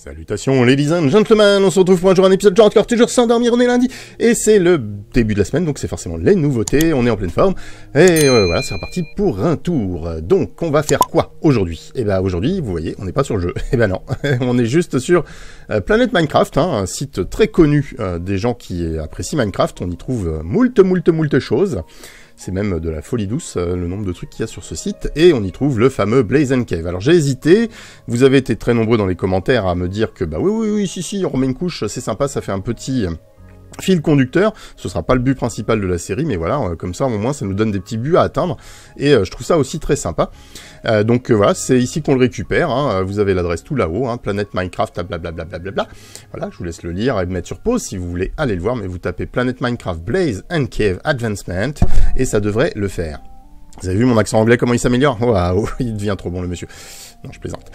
Salutations ladies and gentlemen, on se retrouve pour un jour un épisode hardcore, toujours sans dormir, on est lundi, et c'est le début de la semaine, donc c'est forcément les nouveautés, on est en pleine forme, et voilà, c'est reparti pour un tour. Donc on va faire quoi aujourd'hui? Et ben aujourd'hui, vous voyez, on n'est pas sur le jeu, et ben non, on est juste sur Planet Minecraft, hein, un site très connu des gens qui apprécient Minecraft, on y trouve moult choses. C'est même de la folie douce, le nombre de trucs qu'il y a sur ce site. Et on y trouve le fameux Blaze and Cave. Alors j'ai hésité, vous avez été très nombreux dans les commentaires à me dire que bah oui, si, on remet une couche, c'est sympa, ça fait un petit fil conducteur. Ce sera pas le but principal de la série, mais voilà, comme ça au moins ça nous donne des petits buts à atteindre. Et je trouve ça aussi très sympa. Donc voilà, c'est ici qu'on le récupère, hein. Vous avez l'adresse tout là-haut, hein, Planet Minecraft, blablabla. Voilà, je vous laisse le lire et le mettre sur pause si vous voulez aller le voir, mais vous tapez Planet Minecraft Blaze and Cave Advancement et ça devrait le faire. Vous avez vu mon accent anglais, comment il s'améliore? Waouh, il devient trop bon le monsieur. Non, je plaisante.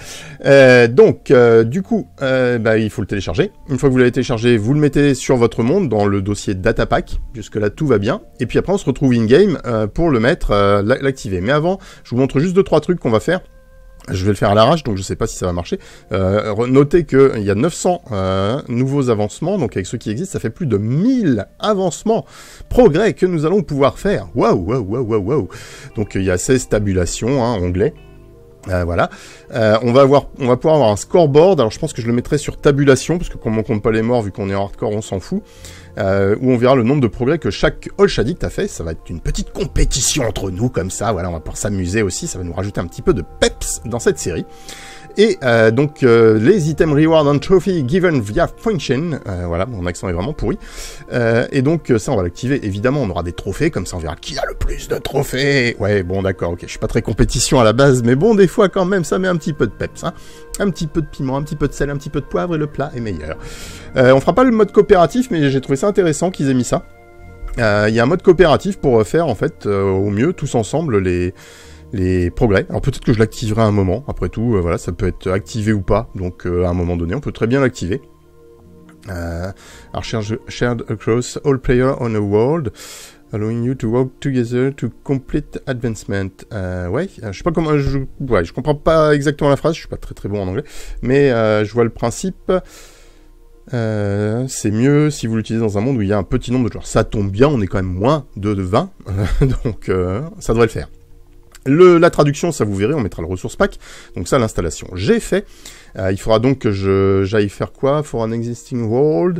Du coup, il faut le télécharger. Une fois que vous l'avez téléchargé, vous le mettez sur votre monde dans le dossier Datapack. Jusque-là, tout va bien. Et puis après, on se retrouve in-game pour le mettre, l'activer. Mais avant, je vous montre juste 2-3 trucs qu'on va faire. Je vais le faire à l'arrache, donc je sais pas si ça va marcher. Notez qu'il y a 900 nouveaux avancements, donc avec ceux qui existent, ça fait plus de 1000 avancements, progrès que nous allons pouvoir faire. Waouh. Donc il y a 16 tabulations, hein, onglets. Voilà. On va pouvoir avoir un scoreboard. Alors je pense que je le mettrai sur tabulation, parce que comme on compte pas les morts, vu qu'on est en hardcore, on s'en fout. Où on verra le nombre de progrès que chaque Olch Addict a fait. Ça va être une petite compétition entre nous, comme ça, voilà, on va pouvoir s'amuser aussi, ça va nous rajouter un petit peu de peps dans cette série. Et les items reward and trophy given via function, voilà, mon accent est vraiment pourri. Et donc ça on va l'activer, évidemment on aura des trophées, comme ça on verra qui a le plus de trophées. Ouais, bon d'accord, ok, je suis pas très compétition à la base, mais bon, des fois quand même ça met un petit peu de peps, hein. Un petit peu de piment, un petit peu de sel, un petit peu de poivre et le plat est meilleur. On fera pas le mode coopératif, mais j'ai trouvé ça intéressant qu'ils aient mis ça. Il y a un mode coopératif pour faire en fait au mieux tous ensemble les progrès. Alors peut-être que je l'activerai à un moment, après tout, voilà, ça peut être activé ou pas, donc à un moment donné, on peut très bien l'activer. Alors shared across all players on a world, allowing you to work together to complete advancement. Ouais, je sais pas comment, je comprends pas exactement la phrase, je suis pas très bon en anglais, mais je vois le principe. C'est mieux si vous l'utilisez dans un monde où il y a un petit nombre de joueurs. Ça tombe bien, on est quand même moins de 20, donc ça devrait le faire. La traduction, ça vous verrez, on mettra le ressource pack. Donc ça, l'installation, j'ai fait. Il faudra donc que j'aille faire quoi? For an existing world.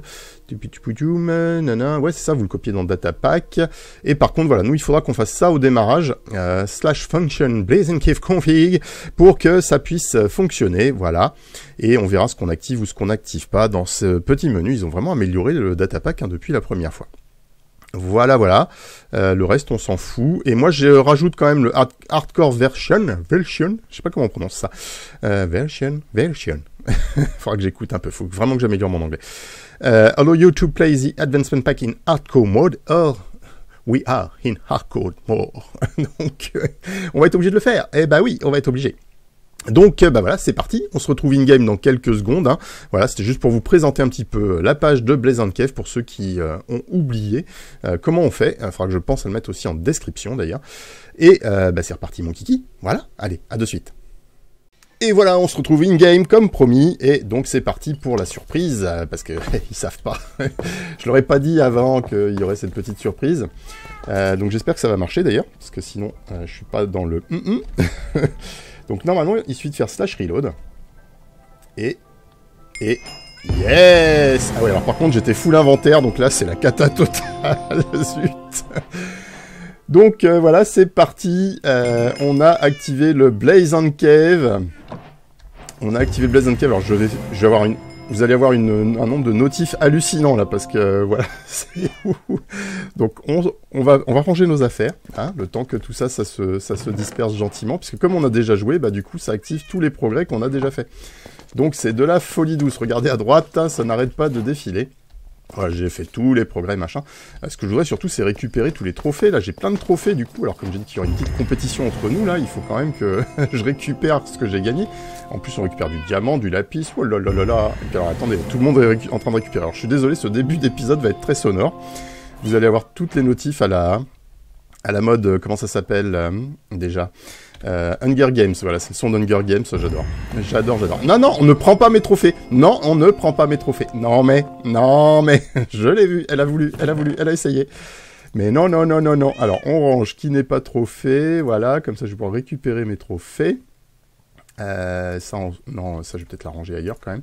Ouais, c'est ça, vous le copiez dans Datapack. Et par contre, voilà, nous, il faudra qu'on fasse ça au démarrage. /function Blaze and Cave config pour que ça puisse fonctionner. Voilà. Et on verra ce qu'on active ou ce qu'on n'active pas dans ce petit menu. Ils ont vraiment amélioré le Datapack depuis la première fois. Voilà. Le reste, on s'en fout. Et moi, je rajoute quand même le hardcore version. Je sais pas comment on prononce ça. Version. Faudra que j'écoute un peu. Faut vraiment que j'améliore mon anglais. Allow you to play the advancement pack in hardcore mode or we are in hardcore mode. Donc, on va être obligé de le faire. Eh ben oui, on va être obligé. Donc voilà, c'est parti, on se retrouve in-game dans quelques secondes, hein. Voilà, c'était juste pour vous présenter un petit peu la page de Blaze and Cave pour ceux qui ont oublié comment on fait. Il faudra que je pense à le mettre aussi en description d'ailleurs. Et c'est reparti mon kiki, voilà, allez, à de suite. Et voilà, on se retrouve in-game comme promis, et donc c'est parti pour la surprise, parce que ils savent pas. Je leur ai pas dit avant qu'il y aurait cette petite surprise. Donc j'espère que ça va marcher d'ailleurs, parce que sinon je suis pas dans le Donc normalement, il suffit de faire /reload. Et yes! Ah ouais, alors par contre, j'étais full inventaire, donc là, c'est la cata totale. Zut! Donc voilà, c'est parti. On a activé le Blaze and Cave. Alors je vais avoir une... Vous allez avoir un nombre de notifs hallucinant là, parce que voilà, c'est donc on va ranger nos affaires, hein, le temps que tout ça se disperse gentiment, puisque comme on a déjà joué, bah du coup ça active tous les progrès qu'on a déjà fait. Donc c'est de la folie douce. Regardez à droite, hein, ça n'arrête pas de défiler. Voilà, j'ai fait tous les progrès, machin. Ce que je voudrais surtout, c'est récupérer tous les trophées. Là, j'ai plein de trophées, du coup. Alors, comme j'ai dit qu'il y aurait une petite compétition entre nous, là, il faut quand même que je récupère ce que j'ai gagné. En plus, on récupère du diamant, du lapis. Oh là là là là. Et puis, alors, attendez, tout le monde est en train de récupérer. Alors, je suis désolé, ce début d'épisode va être très sonore. Vous allez avoir toutes les notifs à la mode, comment ça s'appelle déjà Hunger Games, voilà, c'est le son d'Hunger Games, j'adore. J'adore. Non, non, on ne prend pas mes trophées. Non, on ne prend pas mes trophées. Non, mais, je l'ai vu, elle a voulu, elle a essayé. Mais non. Alors, on range qui n'est pas trophée, voilà, comme ça je vais pouvoir récupérer mes trophées. Non, ça je vais peut-être la ranger ailleurs quand même.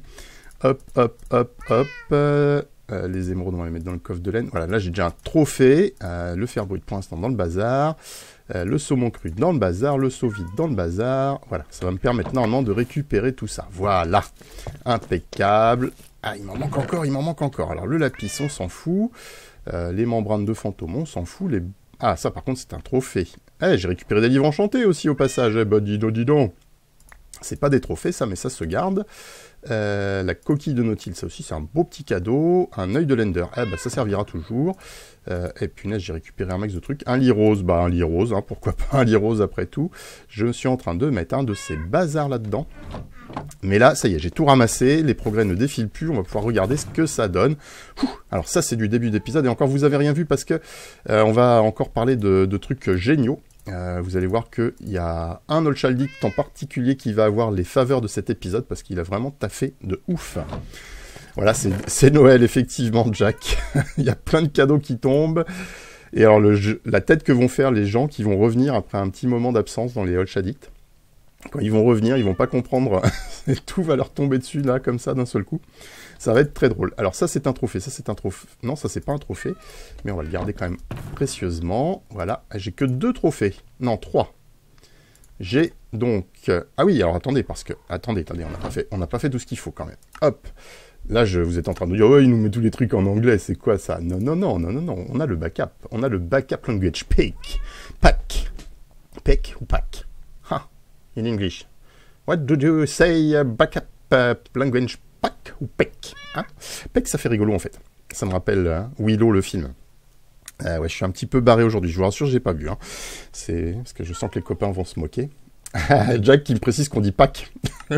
Hop. Les émeraudes, on va les mettre dans le coffre de laine. Voilà, là j'ai déjà un trophée. Le fer brut pour l'instant dans le bazar. Le saumon cru dans le bazar. Le seau vide dans le bazar. Voilà, ça va me permettre normalement de récupérer tout ça. Voilà, impeccable. Ah, il m'en manque encore. Alors le lapis, on s'en fout. Les membranes de fantôme, on s'en fout. Ah, ça par contre c'est un trophée. J'ai récupéré des livres enchantés aussi au passage. Bah dis donc. C'est pas des trophées ça, mais ça se garde. La coquille de Nautil, ça aussi c'est un beau petit cadeau. Un œil de Lender, ça servira toujours. Et punaise, j'ai récupéré un max de trucs. Un lit rose, un lit rose, pourquoi pas un lit rose après tout. Je suis en train de mettre un de ces bazars là-dedans. Mais là, ça y est, j'ai tout ramassé, les progrès ne défilent plus, on va pouvoir regarder ce que ça donne. Alors ça, c'est du début d'épisode, et encore, vous avez rien vu parce que on va encore parler de trucs géniaux. Vous allez voir qu'il y a un Olchaldict en particulier qui va avoir les faveurs de cet épisode, parce qu'il a vraiment taffé de ouf. Voilà, c'est Noël, effectivement, Jack. Il y a plein de cadeaux qui tombent. Et alors, la tête que vont faire les gens qui vont revenir après un petit moment d'absence dans les Olchaldict. Quand ils vont revenir, ils vont pas comprendre. Tout va leur tomber dessus, là, comme ça, d'un seul coup. Ça va être très drôle. Alors ça, c'est un trophée. Non, ça, c'est pas un trophée. Mais on va le garder quand même précieusement. Voilà. J'ai que 2 trophées. Non, 3. J'ai donc... Ah oui, alors attendez, parce que... Attendez, on n'a pas fait tout ce qu'il faut, quand même. Hop. Là, vous êtes en train de dire, il nous met tous les trucs en anglais, c'est quoi ça? Non. On a le backup. On a le backup language. Pack. Ou pack? In English. What do you say backup language pack ou peck? Peck, ça fait rigolo en fait. Ça me rappelle Willow le film. Ouais, je suis un petit peu barré aujourd'hui. Je vous rassure, j'ai pas bu. C'est parce que je sens que les copains vont se moquer. Jack qui me précise qu'on dit pack.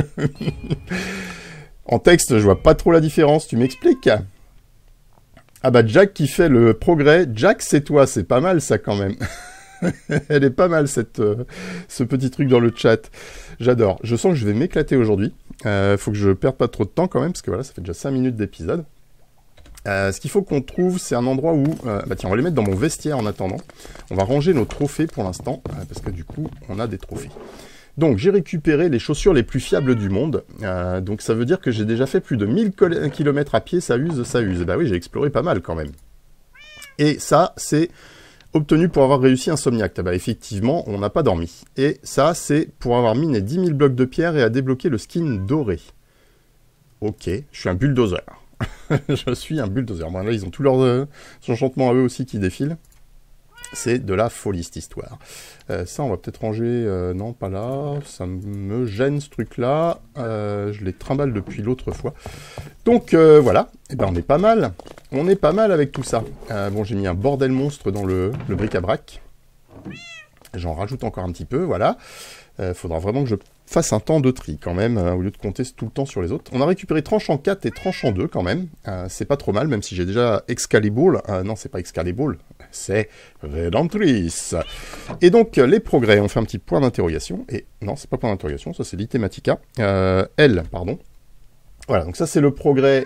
En texte, je vois pas trop la différence. Tu m'expliques? Ah bah Jack qui fait le progrès. Jack, c'est toi. C'est pas mal ça quand même. Elle est pas mal, ce petit truc dans le chat. J'adore. Je sens que je vais m'éclater aujourd'hui. Faut que je perde pas trop de temps quand même, parce que voilà, ça fait déjà 5 minutes d'épisode. Ce qu'il faut qu'on trouve, c'est un endroit où... tiens, on va les mettre dans mon vestiaire en attendant. On va ranger nos trophées pour l'instant, parce que du coup, on a des trophées. Donc, j'ai récupéré les chaussures les plus fiables du monde. Donc, ça veut dire que j'ai déjà fait plus de 1000 km à pied, ça use. Bah oui, j'ai exploré pas mal quand même. Et ça, c'est... obtenu pour avoir réussi Insomniac. Effectivement, on n'a pas dormi. Et ça, c'est pour avoir miné 10 000 blocs de pierre et à débloquer le skin doré. Ok, je suis un bulldozer. Je suis un bulldozer. Bon, là, ils ont tous leurs enchantements à eux aussi qui défilent. C'est de la folie, cette histoire. Ça, on va peut-être ranger... non, pas là. Ça me gêne, ce truc-là. Je les trimballe depuis l'autre fois. Donc, voilà. On est pas mal. On est pas mal avec tout ça. Bon, j'ai mis un bordel monstre dans le bric-à-brac. J'en rajoute encore un petit peu, voilà. Faudra vraiment que je fasse un temps de tri, quand même, au lieu de compter tout le temps sur les autres. On a récupéré tranchant 4 et tranchant 2, quand même. C'est pas trop mal, même si j'ai déjà Excalibur. Non, c'est pas Excalibur, c'est Redemptrice. Et donc, les progrès, on fait un petit point d'interrogation. Et non, c'est pas point d'interrogation, ça c'est l'Itematica. L, pardon. Voilà, donc ça c'est le progrès...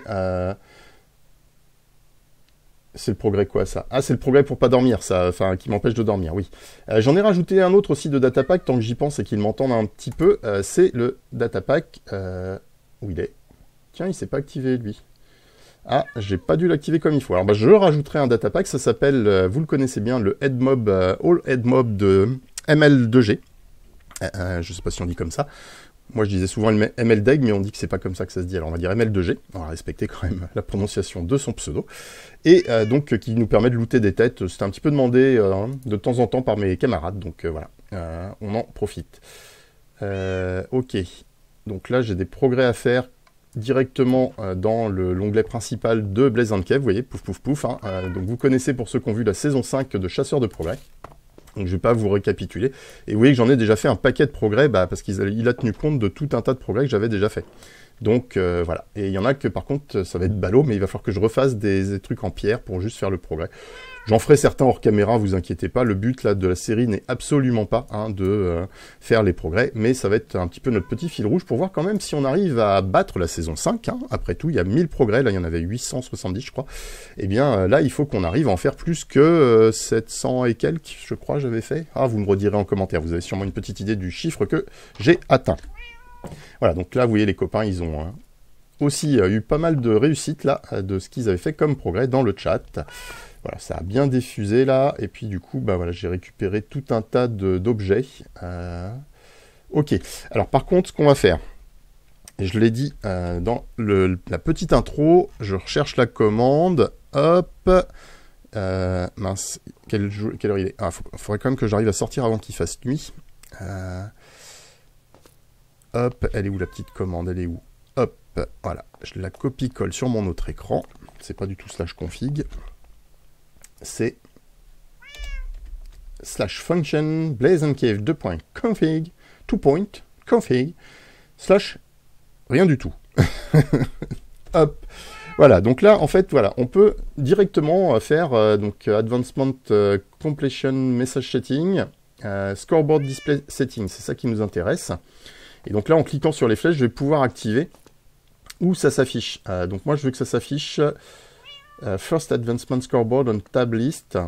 C'est le progrès quoi, ça? Ah, c'est le progrès pour pas dormir, ça, enfin, qui m'empêche de dormir, oui. J'en ai rajouté un autre aussi de datapack, tant que j'y pense et qu'ils m'entendent un petit peu. C'est le datapack... où il est? Tiens, il s'est pas activé, lui. Ah, j'ai pas dû l'activer comme il faut. Alors, je rajouterai un datapack, ça s'appelle, vous le connaissez bien, le Head Mob, All Head Mob de ML2G. Je sais pas si on dit comme ça. Moi, je disais souvent MLDEG, mais on dit que c'est pas comme ça que ça se dit. Alors, on va dire ML2G. On va respecter quand même la prononciation de son pseudo. Et donc, qui nous permet de looter des têtes. C'était un petit peu demandé de temps en temps par mes camarades. Donc, voilà. On en profite. Ok. Donc là, j'ai des progrès à faire directement dans l'onglet principal de Blaze & Cave. Vous voyez, pouf, pouf, pouf. Donc, vous connaissez pour ceux qui ont vu la saison 5 de Chasseurs de Progrès. Donc je ne vais pas vous récapituler. Et vous voyez que j'en ai déjà fait un paquet de progrès, parce qu'il a tenu compte de tout un tas de progrès que j'avais déjà fait. Donc voilà. Et il y en a que par contre ça va être ballot, mais il va falloir que je refasse des trucs en pierre pour juste faire le progrès. J'en ferai certains hors caméra, vous inquiétez pas. Le but là de la série n'est absolument pas de faire les progrès, mais ça va être un petit peu notre petit fil rouge pour voir quand même si on arrive à battre la saison 5. Hein. Après tout, il y a 1000 progrès, là il y en avait 870 je crois. Et bien là il faut qu'on arrive à en faire plus que 700 et quelques, je crois j'avais fait. Ah, vous me redirez en commentaire, vous avez sûrement une petite idée du chiffre que j'ai atteint. Voilà, donc là vous voyez les copains, ils ont aussi eu pas mal de réussite là, de ce qu'ils avaient fait comme progrès dans le chat. Voilà, ça a bien diffusé là, et puis du coup, bah voilà, j'ai récupéré tout un tas d'objets. Ok, alors par contre, ce qu'on va faire, et je l'ai dit dans la petite intro, je recherche la commande, hop, mince, quelle heure il est? Ah, faudrait quand même que j'arrive à sortir avant qu'il fasse nuit. Hop, elle est où la petite commande? Elle est où? Hop, voilà, je la copie-colle sur mon autre écran, c'est pas du tout /config. C'est /function blazoncave 2.config 2.config / rien du tout. Hop, voilà. Donc là, en fait, voilà, on peut directement faire donc advancement completion message setting, scoreboard display setting. C'est ça qui nous intéresse. Et donc là, en cliquant sur les flèches, je vais pouvoir activer où ça s'affiche. Donc moi, je veux que ça s'affiche. First Advancement Scoreboard on Tab List.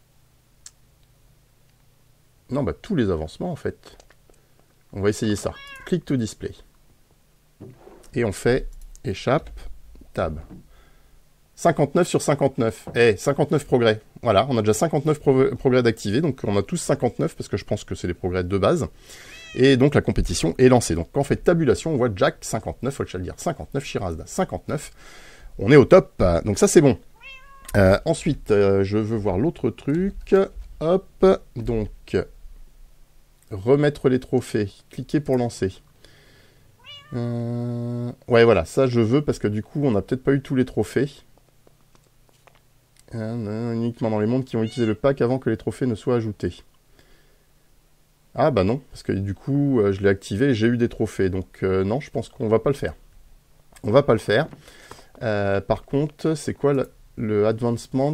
Non, bah tous les avancements en fait. On va essayer ça. Click to display. Et on fait échappe, tab. 59 sur 59. 59 progrès. Voilà, on a déjà 59 progrès d'activer. Donc on a tous 59 parce que je pense que c'est les progrès de base. Et donc la compétition est lancée. Donc quand on fait tabulation, on voit Jack 59, faut le dire 59, Shirazda 59. On est au top, donc ça c'est bon. Ensuite, je veux voir l'autre truc. Hop, donc, remettre les trophées. Cliquez pour lancer. Ouais, voilà, ça je veux parce que du coup, on n'a peut-être pas eu tous les trophées. Uniquement dans les mondes qui ont utilisé le pack avant que les trophées ne soient ajoutés. Ah bah non, parce que du coup, je l'ai activé et j'ai eu des trophées. Donc non, je pense qu'on va pas le faire. On va pas le faire. Par contre, c'est quoi le advancement?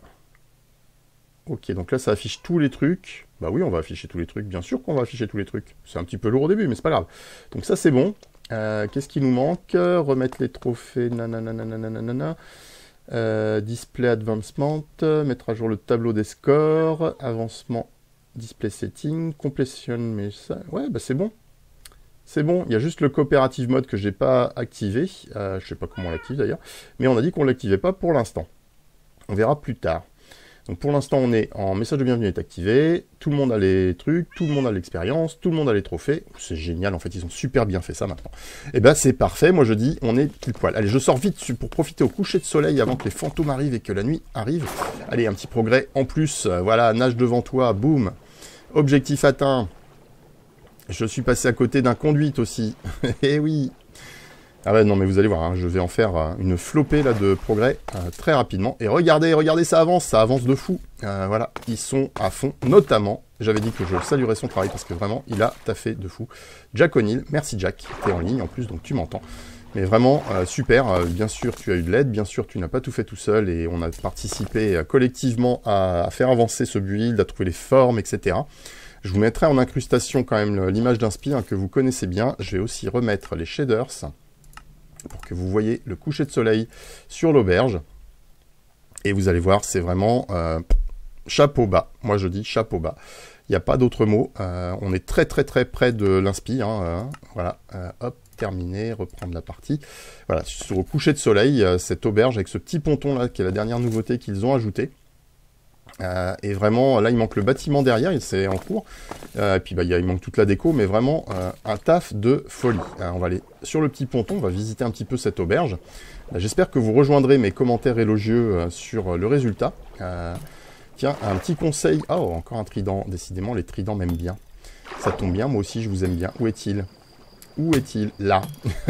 Ok, donc là, ça affiche tous les trucs. Bah oui, on va afficher tous les trucs. Bien sûr qu'on va afficher tous les trucs. C'est un petit peu lourd au début, mais c'est pas grave. Donc ça, c'est bon. Qu'est-ce qui nous manque? Remettre les trophées. Nanana. Display advancement. Mettre à jour le tableau des scores. Avancement. Display setting. Completion. Mais ça... Ouais, bah c'est bon. C'est bon, il y a juste le coopérative mode que je n'ai pas activé. Je ne sais pas comment on l'active d'ailleurs. Mais on a dit qu'on ne l'activait pas pour l'instant. On verra plus tard. Donc pour l'instant, on est en message de bienvenue est activé. Tout le monde a les trucs, tout le monde a l'expérience, tout le monde a les trophées. C'est génial, en fait, ils ont super bien fait ça maintenant. Et ben c'est parfait, moi je dis, on est pile poil. Allez, je sors vite pour profiter au coucher de soleil avant que les fantômes arrivent et que la nuit arrive. Allez, un petit progrès en plus. Voilà, nage devant toi, boum. Objectif atteint. Je suis passé à côté d'un conduite aussi. Eh oui. Ah ouais, non, mais vous allez voir, hein, je vais en faire une flopée là, de progrès très rapidement. Et regardez, ça avance de fou. Voilà, ils sont à fond. Notamment, j'avais dit que je saluerais son travail parce que vraiment, il a taffé de fou. Jack O'Neill, merci Jack, t'es en ligne en plus, donc tu m'entends. Mais vraiment, super, bien sûr tu as eu de l'aide, bien sûr tu n'as pas tout fait tout seul et on a participé collectivement à faire avancer ce build, à trouver les formes, etc. Je vous mettrai en incrustation quand même l'image d'inspi que vous connaissez bien. Je vais aussi remettre les shaders pour que vous voyez le coucher de soleil sur l'auberge. Et vous allez voir, c'est vraiment chapeau bas. Moi je dis chapeau bas. Il n'y a pas d'autre mot. On est très près de l'inspi. Voilà, hop, terminé, reprendre la partie. Voilà, sur le coucher de soleil, cette auberge avec ce petit ponton là, qui est la dernière nouveauté qu'ils ont ajoutée. Et vraiment, là, il manque le bâtiment derrière, c'est en cours. Et puis, bah, il manque toute la déco, mais vraiment un taf de folie. On va aller sur le petit ponton, on va visiter un petit peu cette auberge. J'espère que vous rejoindrez mes commentaires élogieux sur le résultat. Tiens, un petit conseil. Oh, encore un trident. Décidément, les tridents m'aiment bien. Ça tombe bien, moi aussi, je vous aime bien. Où est-il? Où est-il? Là.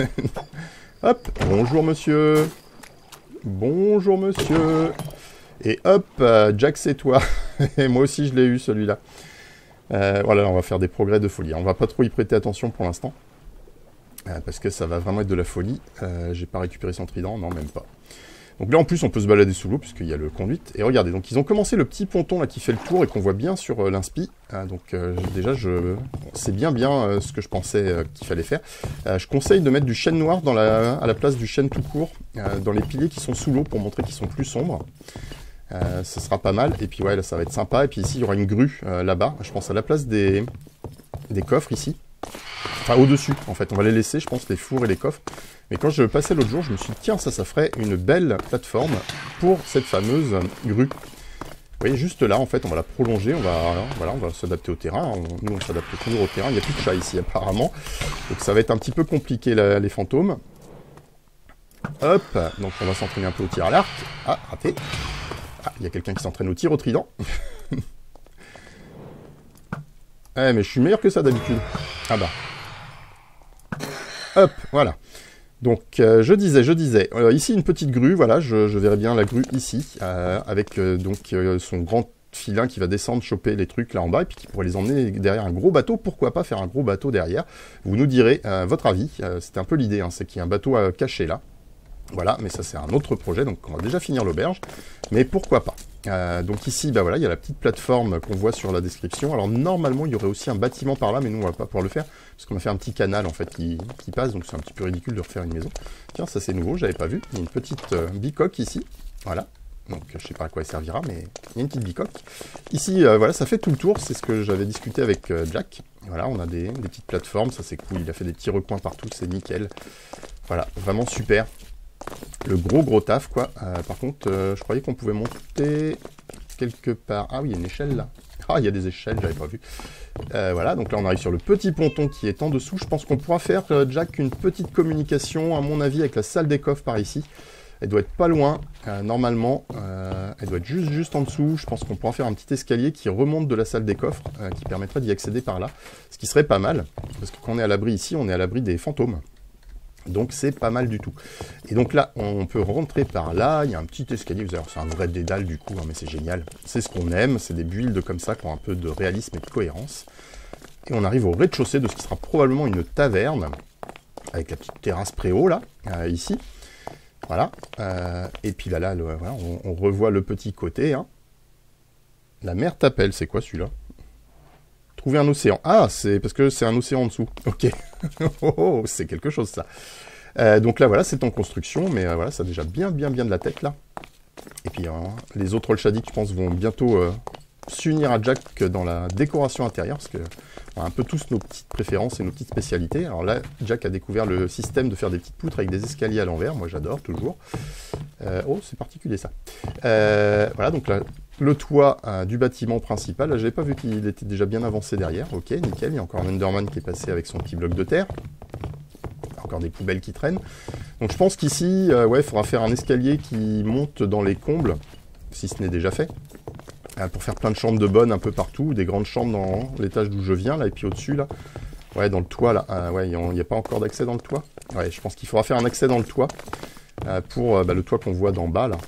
Hop, bonjour monsieur. Bonjour monsieur. Et hop, Jack, c'est toi. Et moi aussi, je l'ai eu, celui-là. Voilà, on va faire des progrès de folie. On va pas trop y prêter attention pour l'instant. parce que ça va vraiment être de la folie. J'ai pas récupéré son trident, non, même pas. Donc là, en plus, on peut se balader sous l'eau, puisqu'il y a le conduite. Et regardez, donc ils ont commencé le petit ponton là qui fait le tour et qu'on voit bien sur l'inspi. Donc déjà, c'est bien ce que je pensais qu'il fallait faire. Je conseille de mettre du chêne noir à la place du chêne tout court, dans les piliers qui sont sous l'eau, pour montrer qu'ils sont plus sombres. Ce sera pas mal. Et puis ouais, là, ça va être sympa. Et puis ici, il y aura une grue là-bas. Je pense à la place des coffres ici. Enfin, au-dessus, en fait. On va les laisser, je pense, les fours et les coffres. Mais quand je passais l'autre jour, je me suis dit, tiens, ça ferait une belle plateforme pour cette fameuse grue. Vous voyez, juste là, en fait, on va la prolonger, on va s'adapter au terrain. Nous, on s'adapte toujours au terrain. Il n'y a plus de chat ici, apparemment. Donc, ça va être un petit peu compliqué, les fantômes. Hop, donc on va s'entraîner un peu au tir à l'arc. Ah, raté. Ah, il y a quelqu'un qui s'entraîne au tir au trident. Mais je suis meilleur que ça, d'habitude. Ah bah. Hop, voilà. Donc, je disais, ici une petite grue, voilà, je verrai bien la grue ici, avec son grand filin qui va descendre, choper les trucs là en bas, et puis qui pourrait les emmener derrière un gros bateau. Pourquoi pas faire un gros bateau derrière? Vous nous direz votre avis, c'était un peu l'idée, hein, c'est qu'il y a un bateau caché là. Voilà, mais ça c'est un autre projet, donc on va déjà finir l'auberge, mais pourquoi pas. Donc ici, bah voilà, il y a la petite plateforme qu'on voit sur la description. Alors normalement, il y aurait aussi un bâtiment par là, mais nous on va pas pouvoir le faire, parce qu'on a fait un petit canal en fait qui passe, donc c'est un petit peu ridicule de refaire une maison. Tiens, ça c'est nouveau, j'avais pas vu. Il y a une petite bicoque ici, voilà. Donc je sais pas à quoi elle servira, mais il y a une petite bicoque. Ici, voilà, ça fait tout le tour, c'est ce que j'avais discuté avec Jack. Voilà, on a des petites plateformes, ça c'est cool, il a fait des petits recoins partout, c'est nickel. Voilà, vraiment super. Le gros taf, quoi. Par contre, je croyais qu'on pouvait monter quelque part. Ah oui, il y a une échelle, là. Ah, il y a des échelles, j'avais pas vu. Voilà, donc là, on arrive sur le petit ponton qui est en dessous. Je pense qu'on pourra faire, Jack, une petite communication, à mon avis, avec la salle des coffres par ici. Elle doit être pas loin, normalement. Elle doit être juste en dessous. Je pense qu'on pourra faire un petit escalier qui remonte de la salle des coffres, qui permettrait d'y accéder par là. Ce qui serait pas mal, parce que quand on est à l'abri ici, on est à l'abri des fantômes. Donc c'est pas mal du tout. Et donc là, on peut rentrer par là, il y a un petit escalier, vous allez voir, c'est un vrai dédale du coup, hein, mais c'est génial. C'est ce qu'on aime, c'est des builds comme ça qui ont un peu de réalisme et de cohérence. Et on arrive au rez-de-chaussée de ce qui sera probablement une taverne, avec la petite terrasse préau là, ici. Voilà. Et puis là, voilà, on revoit le petit côté. Hein. La mer t'appelle, c'est quoi celui-là? Trouver un océan. Ah, c'est parce que c'est un océan en dessous. Ok. Oh, c'est quelque chose, ça. Donc là, voilà, c'est en construction, mais voilà, ça a déjà bien de la tête, là. Et puis, les autres Olshadic, je pense, vont bientôt s'unir à Jack dans la décoration intérieure, parce que on a un peu tous nos petites préférences et nos petites spécialités. Alors là, Jack a découvert le système de faire des petites poutres avec des escaliers à l'envers. Moi, j'adore, toujours. Oh, c'est particulier, ça. Voilà, donc là, le toit du bâtiment principal. Là, j'avais pas vu qu'il était déjà bien avancé derrière. Ok, nickel. Il y a encore un Enderman qui est passé avec son petit bloc de terre. Encore des poubelles qui traînent. Donc je pense qu'ici, ouais, il faudra faire un escalier qui monte dans les combles, si ce n'est déjà fait. Pour faire plein de chambres de bonne un peu partout, des grandes chambres dans l'étage d'où je viens, là, et puis au-dessus, là. Ouais, dans le toit, là. Ouais, il n'y a pas encore d'accès dans le toit. Ouais, je pense qu'il faudra faire un accès dans le toit pour le toit qu'on voit d'en bas, là.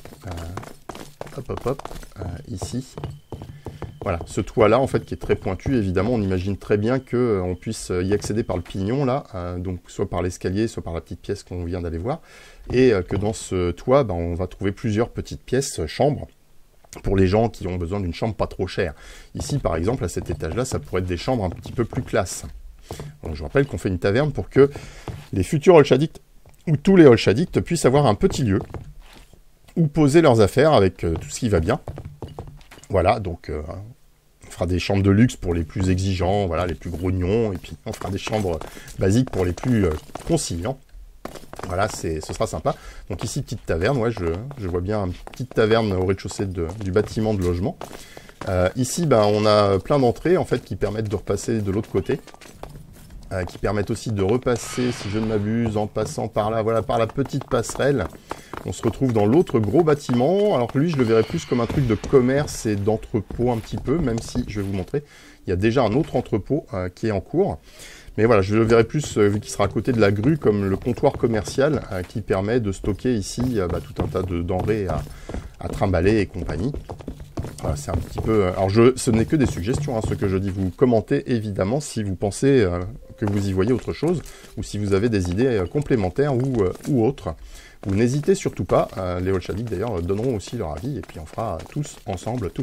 Hop, ici. Voilà, ce toit-là, en fait, qui est très pointu, évidemment, on imagine très bien qu'on puisse y accéder par le pignon, là, donc soit par l'escalier, soit par la petite pièce qu'on vient d'aller voir, et que dans ce toit, on va trouver plusieurs petites pièces, chambres, pour les gens qui ont besoin d'une chambre pas trop chère. Ici, par exemple, à cet étage-là, ça pourrait être des chambres un petit peu plus classe. Donc, je vous rappelle qu'on fait une taverne pour que les futurs Olshadic, ou tous les Olshadic, puissent avoir un petit lieu où poser leurs affaires avec tout ce qui va bien. Voilà, donc on fera des chambres de luxe pour les plus exigeants, voilà, les plus grognons, et puis on fera des chambres basiques pour les plus conciliants. Voilà, ce sera sympa. Donc ici, petite taverne, ouais, je vois bien une petite taverne au rez-de-chaussée du bâtiment de logement. Ici, on a plein d'entrées, en fait, qui permettent de repasser de l'autre côté. Qui permettent aussi de repasser, si je ne m'abuse, en passant par là, voilà, par la petite passerelle. On se retrouve dans l'autre gros bâtiment. Alors que lui, je le verrais plus comme un truc de commerce et d'entrepôt un petit peu, même si, je vais vous montrer, il y a déjà un autre entrepôt qui est en cours. Mais voilà, je le verrai plus, vu qu'il sera à côté de la grue, comme le comptoir commercial qui permet de stocker ici tout un tas de denrées à trimballer et compagnie. Voilà, c'est un petit peu... Alors, ce n'est que des suggestions, hein, ce que je dis. Vous commentez, évidemment, si vous pensez que vous y voyez autre chose, ou si vous avez des idées complémentaires ou autres. Vous n'hésitez surtout pas, les Old Shadix d'ailleurs donneront aussi leur avis, et puis on fera tous ensemble.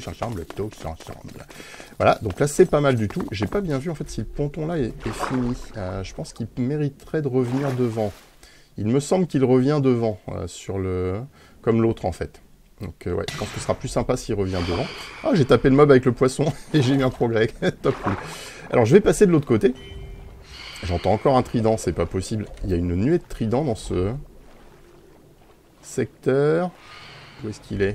Voilà, donc là c'est pas mal du tout. J'ai pas bien vu en fait si le ponton là est fini. Je pense qu'il mériterait de revenir devant. Il me semble qu'il revient devant, comme l'autre en fait. Donc ouais, je pense que ce sera plus sympa s'il revient devant. Ah, j'ai tapé le mob avec le poisson, et j'ai eu un progrès. Top cool. Alors je vais passer de l'autre côté. J'entends encore un trident, c'est pas possible. Il y a une nuée de tridents dans ce secteur. Où est-ce qu'il est,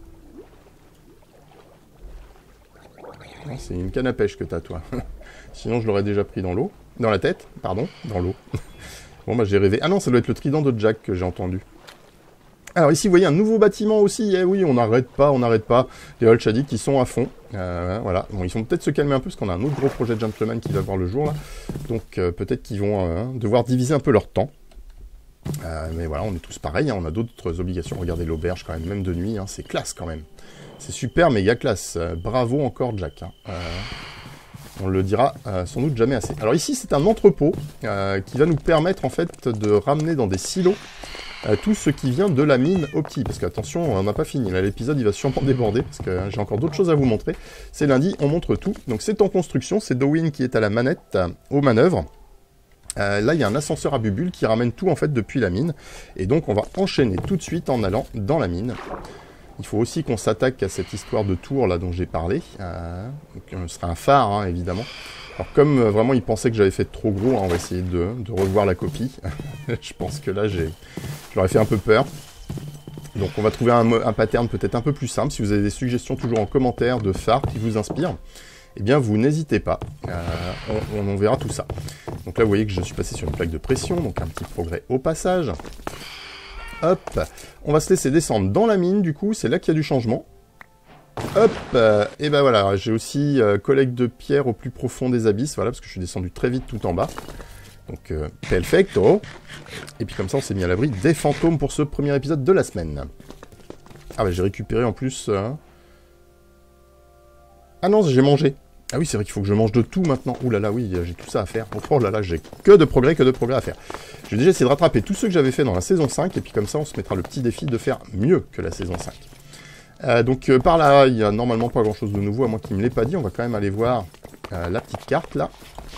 c'est une canne à pêche que t'as, toi. Sinon, je l'aurais déjà pris dans l'eau. Dans la tête, pardon, dans l'eau. Bon, bah j'ai rêvé. Ah non, ça doit être le trident de Jack que j'ai entendu. Alors ici, vous voyez un nouveau bâtiment aussi. Eh oui, on n'arrête pas. Les Old Shadix qui sont à fond. Voilà. Bon, ils vont peut-être se calmer un peu parce qu'on a un autre gros projet de Gentleman qui va voir le jour, là. Donc, peut-être qu'ils vont devoir diviser un peu leur temps. Mais voilà, on est tous pareils, hein, on a d'autres obligations. Regardez l'auberge quand même de nuit, hein, c'est classe quand même. C'est super méga classe. Bravo encore Jack. Hein. On le dira sans doute jamais assez. Alors ici c'est un entrepôt qui va nous permettre en fait de ramener dans des silos tout ce qui vient de la mine Opti. Parce qu'attention, on n'a pas fini. Là l'épisode il va sûrement déborder parce que j'ai encore d'autres choses à vous montrer. C'est lundi, on montre tout. Donc c'est en construction, c'est Dowin qui est à la manette, aux manœuvres. Là, il y a un ascenseur à bulles qui ramène tout en fait depuis la mine. Et donc, on va enchaîner tout de suite en allant dans la mine. Il faut aussi qu'on s'attaque à cette histoire de tour là dont j'ai parlé. Ce sera un phare, hein, évidemment. Alors, comme vraiment ils pensaient que j'avais fait trop gros, hein, on va essayer de revoir la copie. Je pense que là, je leur ai fait un peu peur. Donc, on va trouver un pattern peut-être un peu plus simple. Si vous avez des suggestions, toujours en commentaire de phares qui vous inspirent, eh bien, vous n'hésitez pas. On verra tout ça. Donc là, vous voyez que je suis passé sur une plaque de pression, donc un petit progrès au passage. Hop, on va se laisser descendre dans la mine, du coup, c'est là qu'il y a du changement. Hop, et ben voilà, j'ai aussi collecte de pierre au plus profond des abysses, voilà, parce que je suis descendu très vite tout en bas. Donc, perfecto. Et puis comme ça, on s'est mis à l'abri des fantômes pour ce premier épisode de la semaine. Ah bah j'ai récupéré en plus... Ah non, j'ai mangé. Ah oui, c'est vrai qu'il faut que je mange de tout maintenant. Ouh là là, oui, j'ai tout ça à faire. Oh là là, j'ai que de progrès à faire. Je vais déjà essayer de rattraper tous ceux que j'avais fait dans la saison 5, et puis comme ça, on se mettra le petit défi de faire mieux que la saison 5. Donc par là, il n'y a normalement pas grand-chose de nouveau, à moins qu'il ne me l'ait pas dit. On va quand même aller voir la petite carte, là.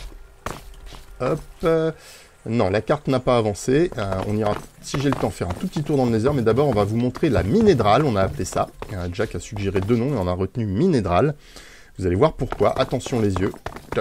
Hop. Non, la carte n'a pas avancé. On ira, si j'ai le temps, faire un tout petit tour dans le Nether, mais d'abord, on va vous montrer la minédrale, on a appelé ça. Jack a suggéré 2 noms, et on a retenu minédrale. Vous allez voir pourquoi. Attention les yeux.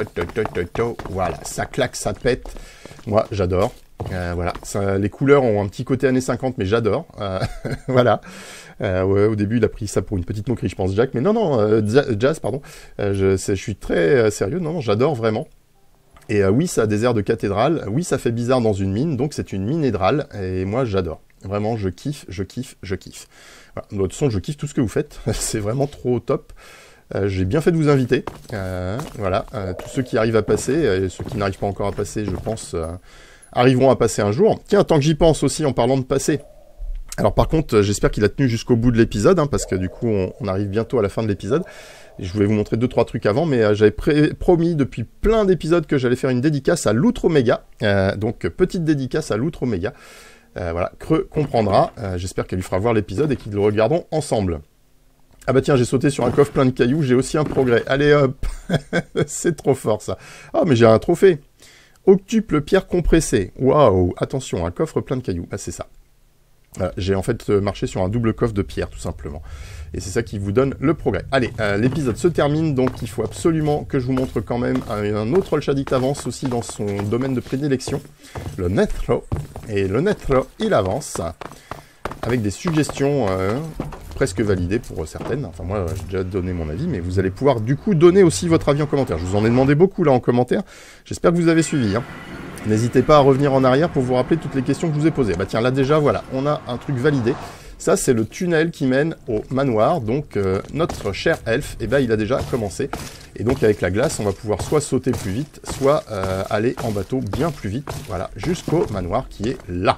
Voilà, ça claque, ça pète. Moi, j'adore. Voilà, les couleurs ont un petit côté années 50, mais j'adore. Voilà. Ouais, au début, il a pris ça pour une petite moquerie, je pense, Jack. Mais non, Jazz, pardon. Je suis très sérieux. Non, j'adore vraiment. Et oui, ça a des airs de cathédrale. Oui, ça fait bizarre dans une mine. Donc, c'est une minédrale. Et moi, j'adore. Vraiment, je kiffe. Voilà. De toute façon, je kiffe tout ce que vous faites. C'est vraiment trop top. J'ai bien fait de vous inviter. Voilà, tous ceux qui arrivent à passer, et ceux qui n'arrivent pas encore à passer, je pense, arriveront à passer un jour. Tiens, tant que j'y pense aussi, en parlant de passer. Alors par contre, j'espère qu'il a tenu jusqu'au bout de l'épisode, hein, parce que du coup, on arrive bientôt à la fin de l'épisode. Je voulais vous montrer 2-3 trucs avant, mais j'avais promis depuis plein d'épisodes que j'allais faire une dédicace à l'Outre Oméga. Donc, petite dédicace à l'Outre Oméga. Voilà, Creux comprendra. J'espère qu'elle lui fera voir l'épisode et qu'ils le regarderont ensemble. Ah bah tiens, j'ai sauté sur un coffre plein de cailloux, j'ai aussi un progrès. Allez hop. C'est trop fort ça. Ah mais j'ai un trophée. Octuple pierre compressée. Waouh. Attention, un coffre plein de cailloux. Ah c'est ça. Voilà, j'ai en fait marché sur un double coffre de pierre tout simplement. Et c'est ça qui vous donne le progrès. Allez, l'épisode se termine, donc il faut absolument que je vous montre quand même un autre Old Shadix avance aussi dans son domaine de prédilection. Le Netro. Et le Netro, il avance. Avec des suggestions presque validées pour certaines. Enfin moi j'ai déjà donné mon avis, mais vous allez pouvoir du coup donner aussi votre avis en commentaire. Je vous en ai demandé beaucoup là en commentaire. J'espère que vous avez suivi. Hein. N'hésitez pas à revenir en arrière pour vous rappeler toutes les questions que je vous ai posées. Bah tiens, là déjà voilà, on a un truc validé. Ça c'est le tunnel qui mène au manoir. Donc notre cher elfe, eh ben, il a déjà commencé. Et donc avec la glace, on va pouvoir soit sauter plus vite, soit aller en bateau bien plus vite. Voilà, jusqu'au manoir qui est là.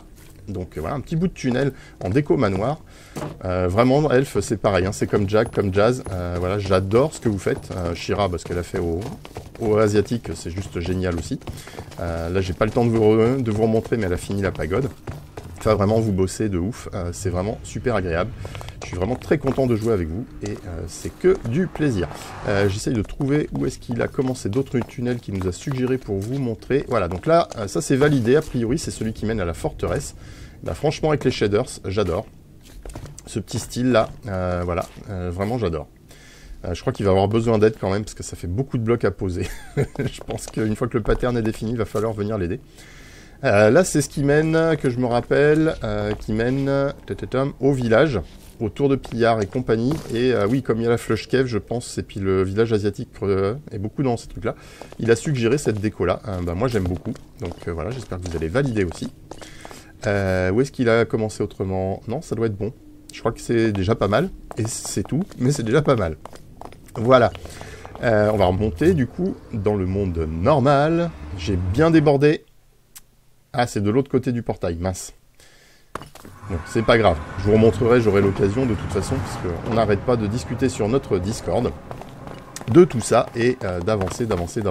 Donc voilà, un petit bout de tunnel en déco manoir. Vraiment, Elf, c'est pareil, hein, c'est comme Jack, comme Jazz. Voilà, j'adore ce que vous faites. Shira, ce qu'elle a fait au asiatique, c'est juste génial aussi. Là, j'ai pas le temps de vous remontrer, mais elle a fini la pagode. Enfin, vraiment, vous bossez de ouf. C'est vraiment super agréable. Je suis vraiment très content de jouer avec vous et c'est que du plaisir. J'essaye de trouver où est-ce qu'il a commencé d'autres tunnels qu'il nous a suggéré pour vous montrer. Voilà, donc là, ça c'est validé. A priori, c'est celui qui mène à la forteresse. Bah, franchement, avec les shaders, j'adore. Ce petit style-là, voilà, vraiment j'adore. Je crois qu'il va avoir besoin d'aide quand même parce que ça fait beaucoup de blocs à poser. Je pense qu'une fois que le pattern est défini, il va falloir venir l'aider. Là, c'est ce qui mène, que je me rappelle, qui mène au village, autour de Pillard et compagnie. Et oui, comme il y a la Flush Cave, je pense, et puis le village asiatique est beaucoup dans ces trucs-là, il a suggéré cette déco-là. Bah, moi, j'aime beaucoup. Donc voilà, j'espère que vous allez valider aussi. Où est-ce qu'il a commencé autrement? Non, ça doit être bon. Je crois que c'est déjà pas mal. Et c'est tout, mais c'est déjà pas mal. Voilà. On va remonter, du coup, dans le monde normal. J'ai bien débordé. Ah, c'est de l'autre côté du portail, mince. Bon, c'est pas grave. Je vous remontrerai, j'aurai l'occasion de toute façon, parce qu'on n'arrête pas de discuter sur notre Discord de tout ça et d'avancer.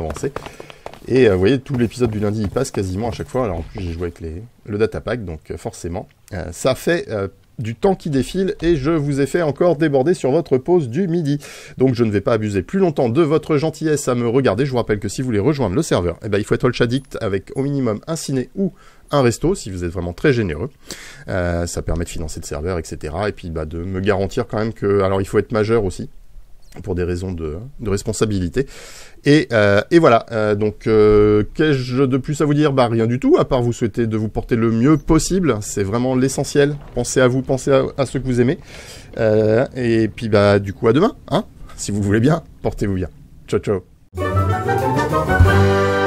Et vous voyez, tout l'épisode du lundi, il passe quasiment à chaque fois. Alors en plus, j'ai joué avec le datapack, donc forcément, ça fait du temps qui défile et je vous ai fait encore déborder sur votre pause du midi. Donc je ne vais pas abuser plus longtemps de votre gentillesse à me regarder. Je vous rappelle que si vous voulez rejoindre le serveur, eh ben, il faut être Olch Addict avec au minimum un ciné ou un resto, si vous êtes vraiment très généreux. Ça permet de financer le serveur, etc. Et puis bah, de me garantir quand même que... Alors il faut être majeur aussi, pour des raisons de responsabilité. Et voilà, donc qu'ai-je de plus à vous dire? Bah rien du tout, à part vous souhaiter de vous porter le mieux possible, c'est vraiment l'essentiel. Pensez à vous, pensez à ceux que vous aimez. Et puis bah du coup à demain, hein, si vous voulez bien, portez-vous bien. Ciao ciao.